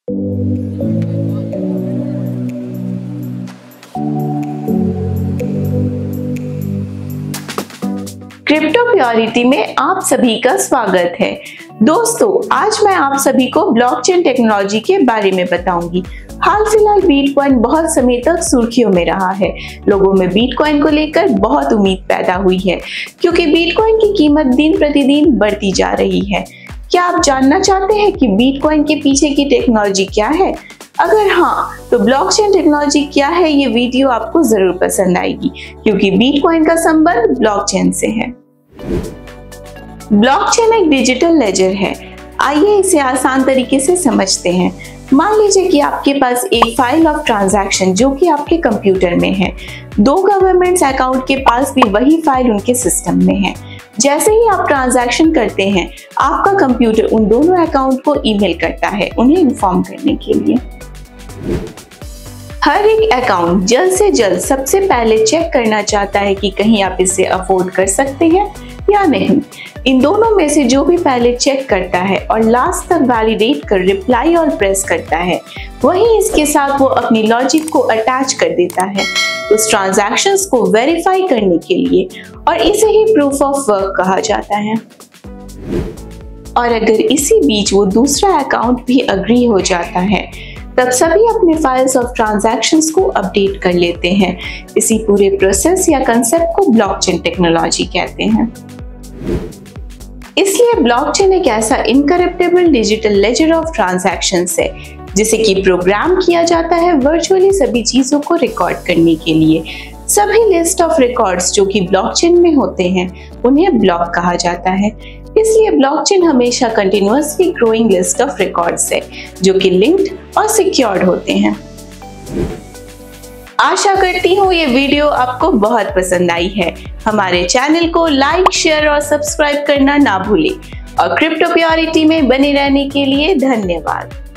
Crypto purity में आप सभी का स्वागत है। दोस्तों, आज मैं आप सभी को ब्लॉकचेन टेक्नोलॉजी के बारे में बताऊंगी। हाल फिलहाल बिटकॉइन बहुत समय तक सुर्खियों में रहा है। लोगों में बिटकॉइन को लेकर बहुत उम्मीद पैदा हुई है, क्योंकि बिटकॉइन की कीमत दिन प्रतिदिन बढ़ती जा रही है। क्या आप जानना चाहते हैं कि बिटकॉइन के पीछे की टेक्नोलॉजी क्या है? अगर हाँ, तो ब्लॉकचेन टेक्नोलॉजी क्या है, ये वीडियो आपको जरूर पसंद आएगी, क्योंकि बिटकॉइन का संबंध ब्लॉकचेन से है। ब्लॉकचेन एक डिजिटल लेजर है। आइए इसे आसान तरीके से समझते हैं। मान लीजिए कि आपके पास एक फाइल ऑफ ट्रांजैक्शन जो कि आपके कंप्यूटर में है। दो गवर्नमेंट्स अकाउंट के पास भी वही फाइल उनके सिस्टम में है। जैसे ही आप ट्रांजैक्शन करते हैं, आपका कंप्यूटर उन दोनों अकाउंट को ईमेल करता है उन्हें इन्फॉर्म करने के लिए। हर एक अकाउंट जल्द से जल्द सबसे पहले चेक करना चाहता है कि कहीं आप इसे अफोर्ड कर सकते हैं या नहीं। इन दोनों में से जो भी पहले चेक करता है और लास्ट तक वैलिडेट कर रिप्लाई और प्रेस करता है, वही इसके साथ वो अपनी लॉजिक को अटैच कर देता है उस ट्रांजैक्शंस को वेरीफाई करने के लिए, और इसे ही प्रूफ ऑफ वर्क कहा जाता है। और अगर इसी बीच वो दूसरा अकाउंट भी अग्री हो जाता है, तब सभी अपने फाइल्स ऑफ ट्रांजैक्शंस को अपडेट कर लेते हैं। इसी पूरे प्रोसेस या कंसेप्ट को ब्लॉकचेन टेक्नोलॉजी कहते हैं। इसलिए ब्लॉकचेन एक ऐसा incorruptible digital ledger of transactions है जिसे कि प्रोग्राम किया जाता है वर्चुअली सभी चीजों को रिकॉर्ड करने के लिए। सभी लिस्ट ऑफ रिकॉर्ड्स जो कि ब्लॉकचेन में होते हैं, उन्हें ब्लॉक कहा जाता है। इसलिए ब्लॉकचेन हमेशा continuously growing list of records है जो कि लिंक्ड और सिक्योर्ड होते हैं। आशा करती हूँ ये वीडियो आपको बहुत पसंद आई है। हमारे चैनल को लाइक, शेयर और सब्सक्राइब करना ना भूलें, और क्रिप्टो प्योरिटी में बने रहने के लिए धन्यवाद।